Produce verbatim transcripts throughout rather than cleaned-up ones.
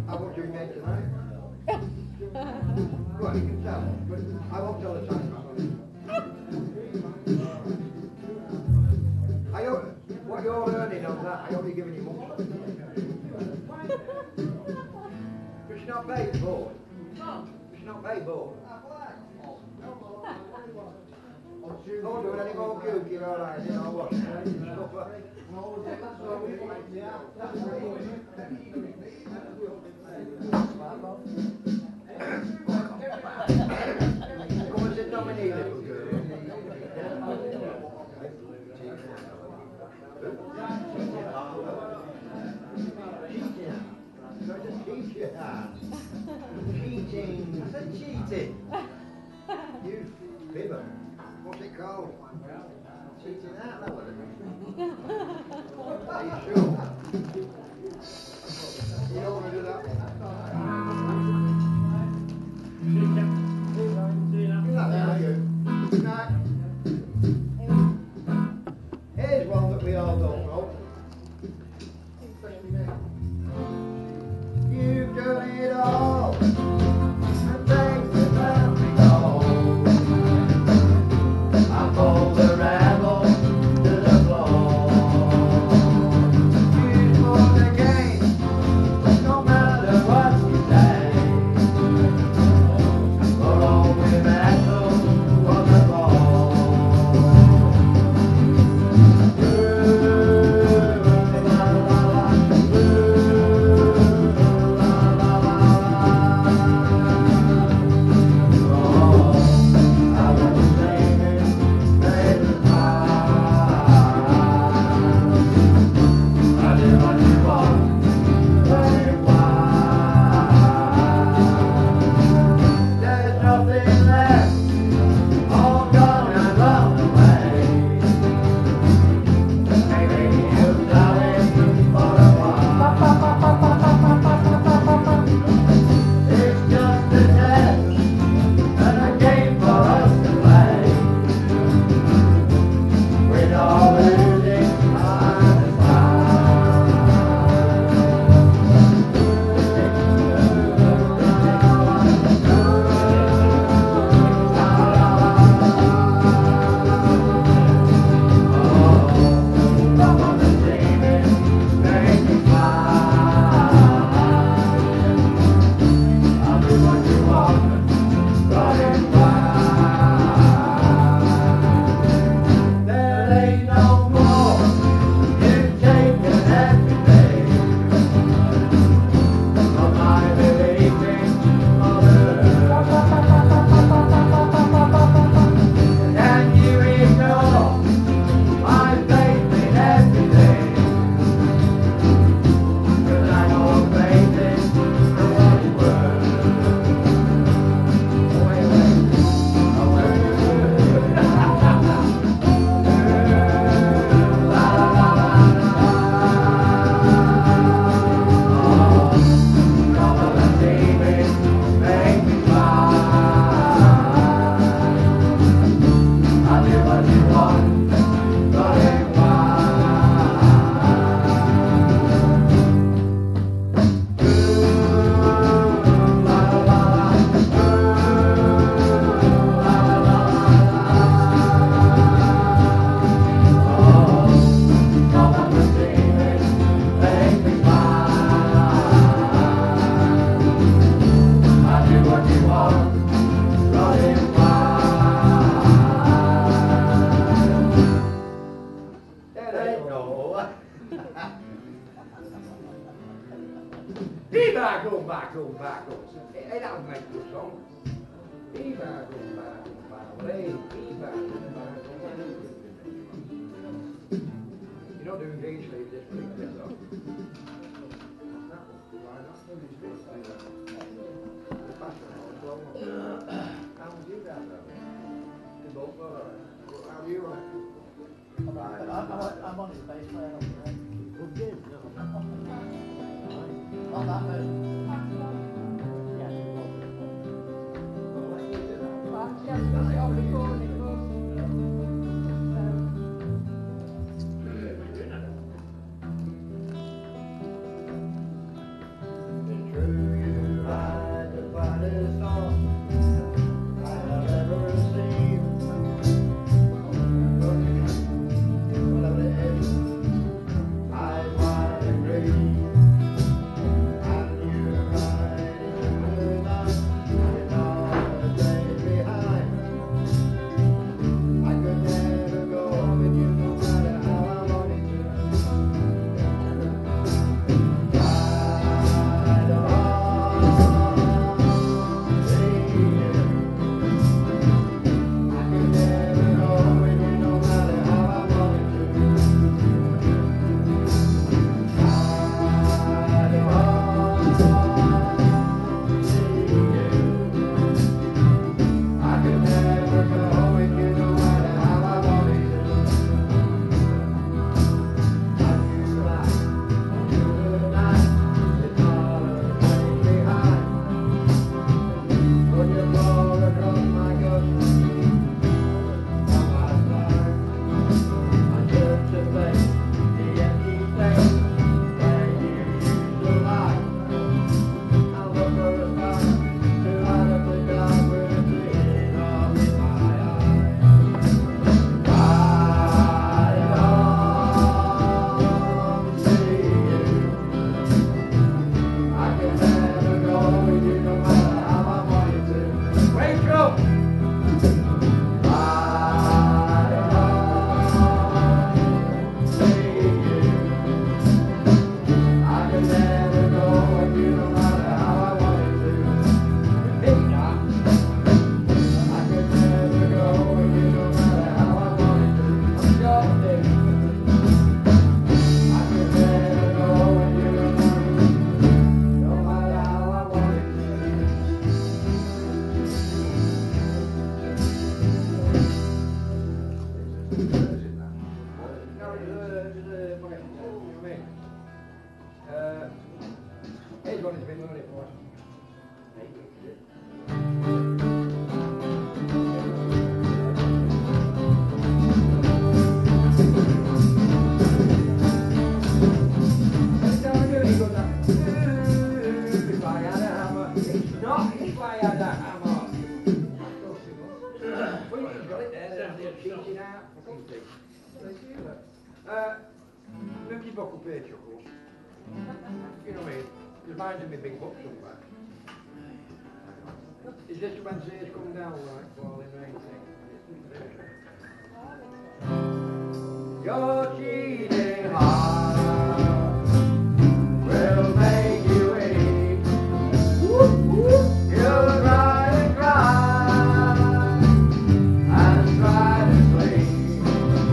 I won't do it tonight. Well, you can tell, but I won't tell the time. I hope, what you're earning on that, I only giving you more. But she's not paid board. She's not paid board. Don't do any more cookie, all right, you know what? Come and sit down with me, little girl. Cheating. I said cheating. You fibber. What's it called? Cheating out, that one. Are you sure? You don't want to do that? Good night. Here's one that we all don't know. You've done it all, and things have let me go. I pulled the rebel to the floor. You won the game, no matter what you say. For all we battle was a ball. Go back, go back, go. Hey, that would make a good song. Be back, go back, go back. Hey, be back, go back, go back. You don't do engage sleep this week, then, though. Why not? How would you that, though? You both are. How do you like? I'm, I'm, I'm on his bass player. Good game, no. On that version. True. It's not, it's why I had that hammer. Well, you've got it there, then I'm cheating out. Fucking thing. Uh, look your buckle pay chuckle. You know what I mean? Reminds me of big book somewhere. Is this when Zay's come down like falling rain thing? Your cheating heart will make you weep. You'll cry and cry and try to sleep,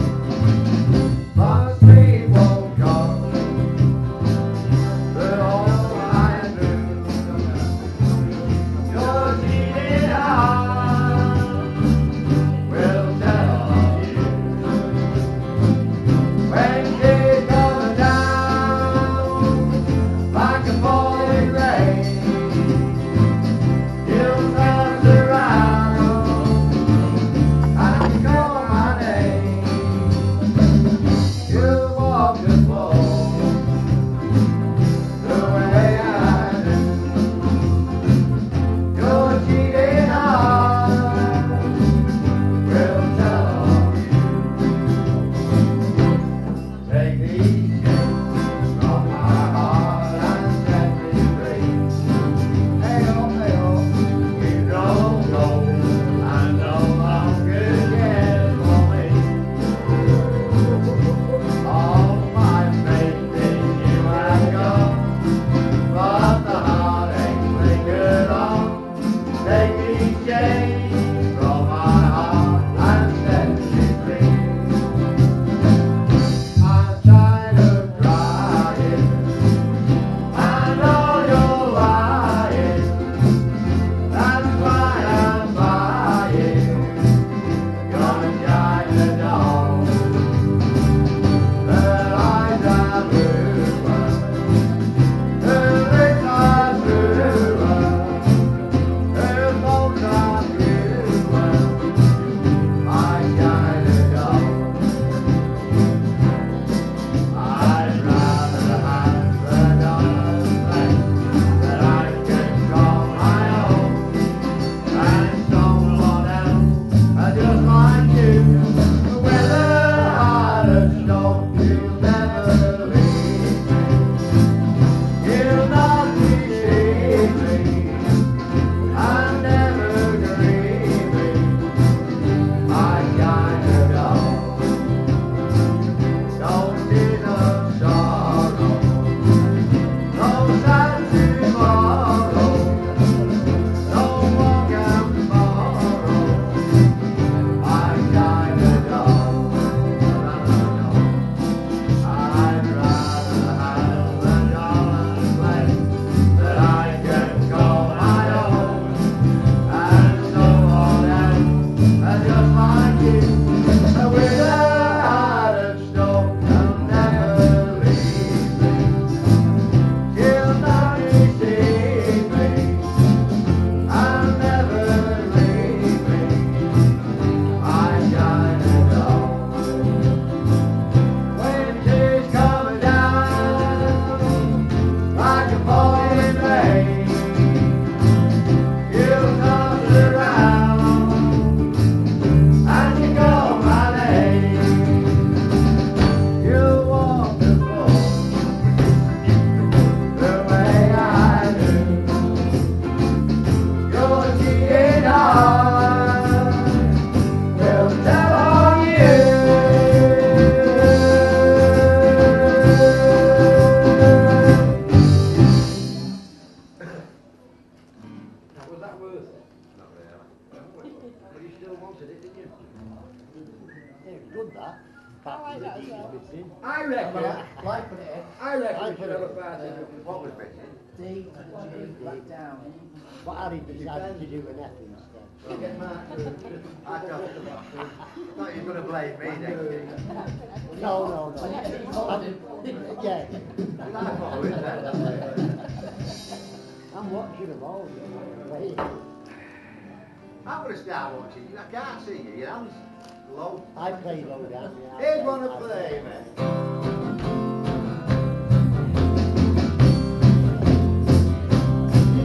but sleep won't come through all I do. Your cheating heart will tell on you when she's coming down like a falling rain. You'll turn around and call my name. You'll walk the floor the way I do. Your cheating heart will tell on you. Take these chains from my heart and set me free. Hey oh, hey oh, you don't go and no longer care for me. All my faith in you has gone, but the heartache lingered on. Take these chains from my heart and set me free. I'm tired of crying, I know you're lying. That's why I'm buying your China doll. Her eyes are bluer, her lips are truer, her bones are fewer. My China doll. I'd rather have the dollars that I can call my own than someone else just like you. With a heart of stone, you'll never leave me. You'll not deceive me and never grieve me. My China doll. Don't need no sorrow, no sad tomorrow, no walk out tomorrow. My China doll. I'd rather have a dollar's left that I can call my own and someone else just like you. With a heart of stone, you'll never leave me. You'll not deceive me and never leave me. My China doll. When she's coming down like a falling rain, you'll come around and you call my name. You'll walk the floor the way I do. Your cheating heart will tell on you. Now, was that worth it? Not really. But you still wanted it, didn't you? Yeah, it's good that. I like that as well. I I reckon. like, like put it in. I reckon I we put should it have a in. party. What was missing? D and G back down. But Harry decided to do an F instead. Get Mark to- I thought, I thought you were going to blame me next year. No, no, no. Yeah, I thought it was that. I'm watching them all. Wait. I'm going to start watching you. I can't see you. Your hands low. I play low down. Yeah, Here's I one to I play, man. You say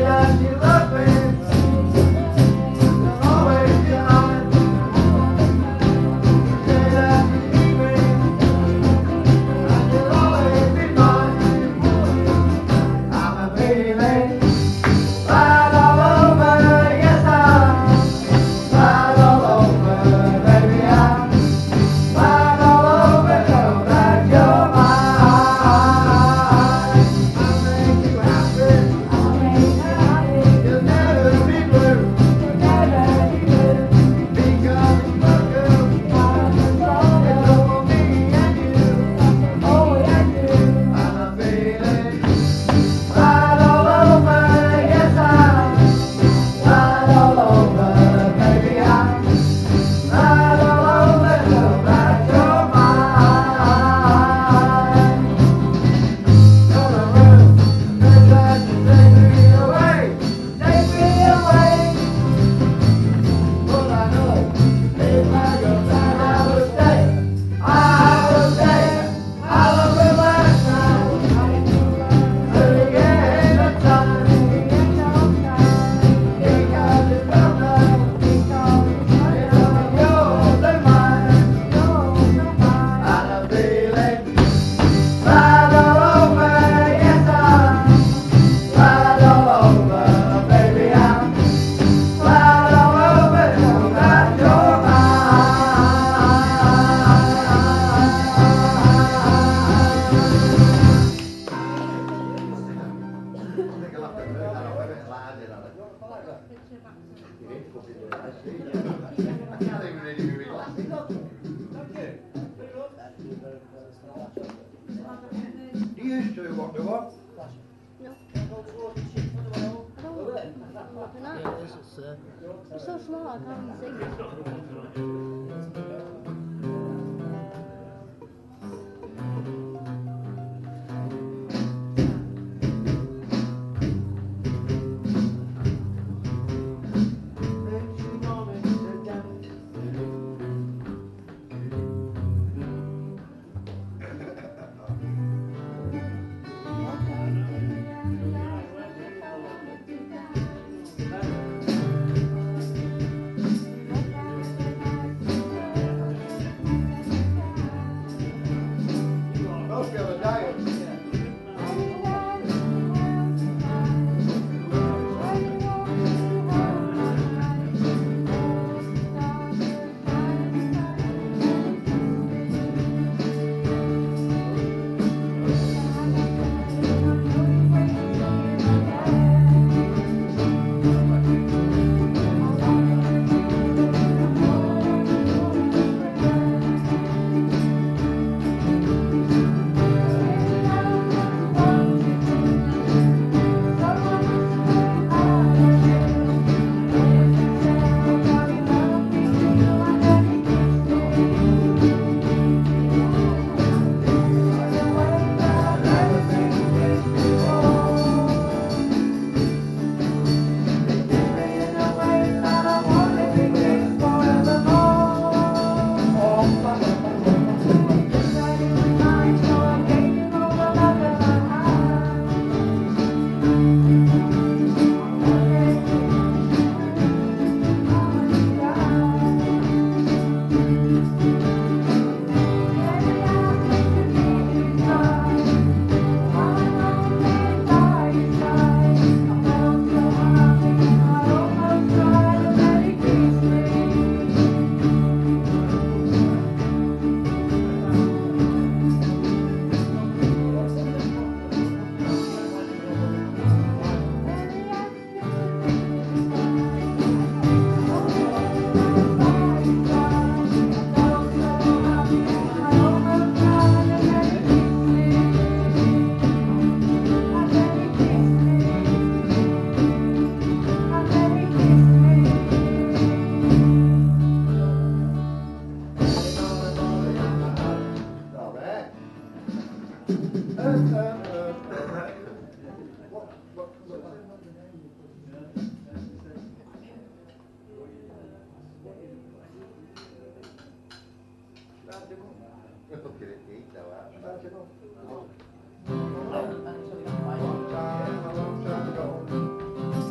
Do you used to what do what? No. I don't Yeah, this is, uh, It's so small, I can't even see. Most of the diet. uh,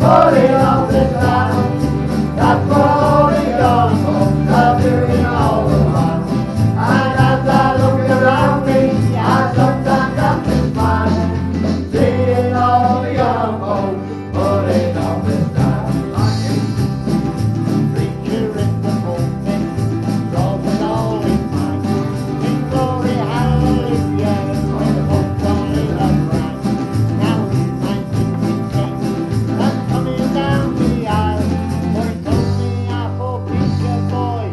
putting on this ground. That's what all the young folks are doing all the while. And as I look around me, I sometimes have to smile, seeing all the young folks putting on this ground. Preacher in the pulpit, drawing all in mind. Sing glory, hallelujah, when the folks all in upright. Now he's nineteen sixteen, and coming down the aisle, for he told me I for preacher boy,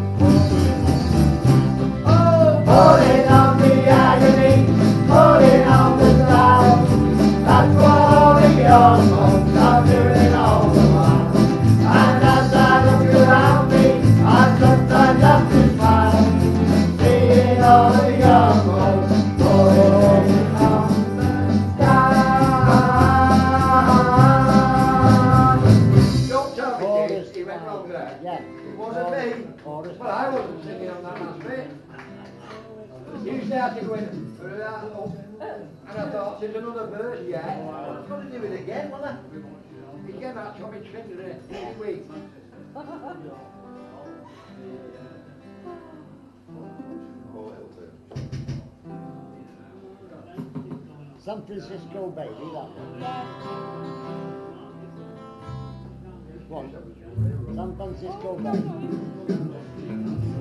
putting on the agony, putting on the style. That's what all the young folks are doing all the while. And as I look around me, I sometimes have to smile, seeing all the young folks putting on the style. Don't tell me, Chorus Dave, he went wrong there. Yeah. It wasn't me. Chorus. Well, I wasn't singing on that last bit. You started with, and I thought, there's another verse yet. I'm going to do it again, will I? Again, that's what it's been today, next week. San Francisco baby, that one. What? San Francisco baby.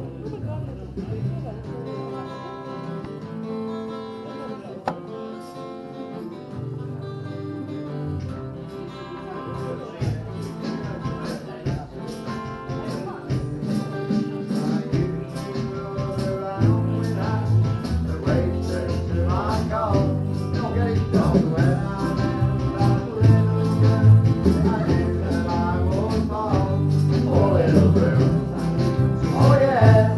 Oh yeah.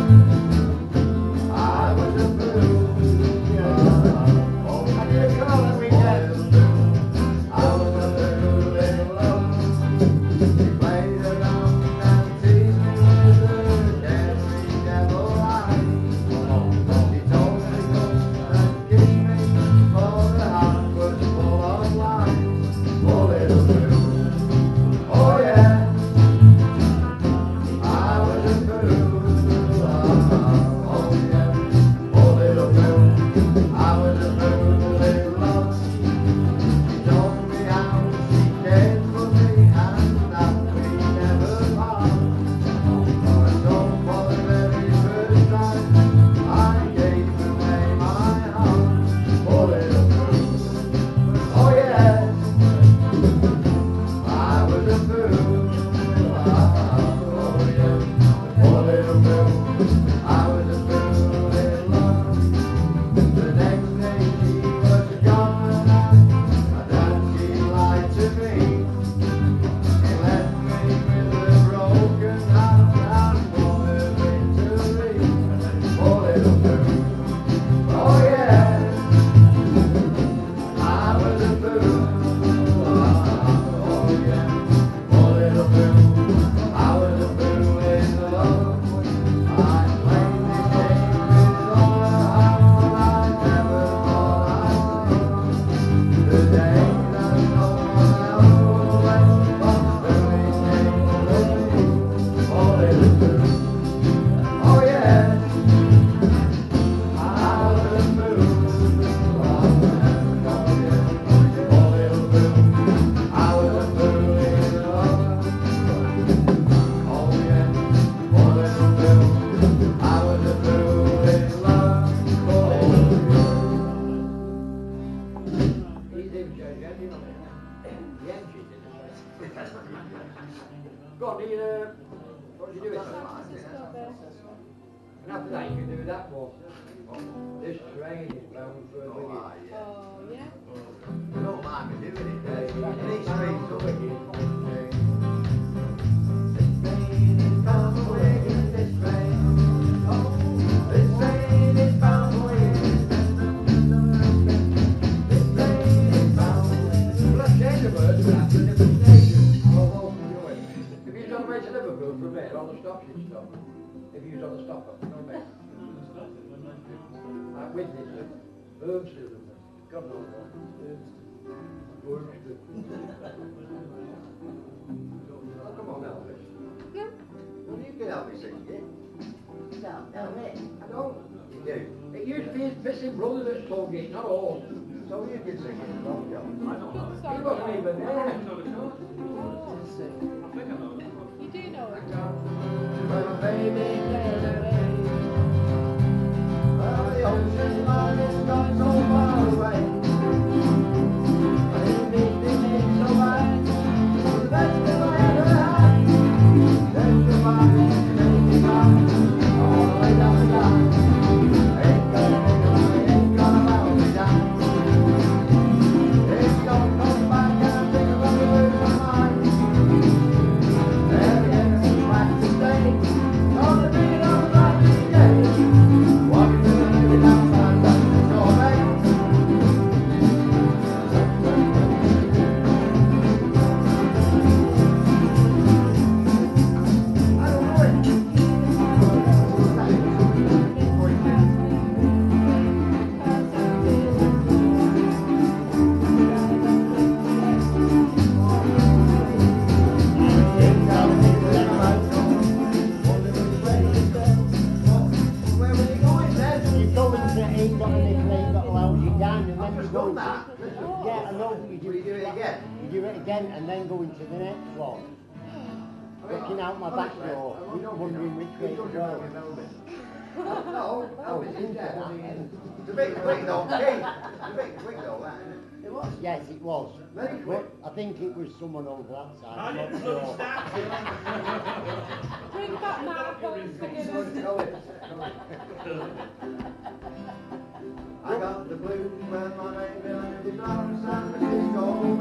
Go on, do you, uh, what did you do it? And after that you can do that one. This train is bound for a Oh, minute. ah, yeah. Oh, yeah. You don't mind me doing it, eh? These trains up again. This train is bound for Wigan, this train. This train is bound for Wigan. This train is bound for Wigan. Well, I've changed the words for that to a different station. All over the way. If you was on the way to Liverpool from there, on the stop you'd stop. If you was on the stopper, you know what I mean? Like Whitney, Urmsted, God knows what. Urmsted. missing brother that's told it, not all. So you can sing it, don't you? He wasn't even there. You do know it. Well, baby, well, the ocean line is gone so far away. But it made me feel so bad. The best of I ever had. There's the one that made me cry all the way down the line. Ain't gonna make a money, ain't gonna allow me down. If you don't come back and I think I'm gonna lose my mind. Never get back to stay. Gonna bring it on back today. Walking to the living outside, that's the door, mate. I don't know it. Where were you going then? You go into it, ain't got any plane that allows you down, and then I've you just go done into that. Yeah, I know, but you do, Will you do it again? You do it again, and then go into the next one. Looking out my back door, wondering which way to go. No, Oh, no, it's it's into in there. that. It's a bit quick though, Keith. It's a bit quick though, that, isn't it? It was? Yes, it was. Very quick. But I think it was someone over that side. I I'm didn't not look sure. Bring back Marco, forgive us. I got the blues when my name is San Francisco.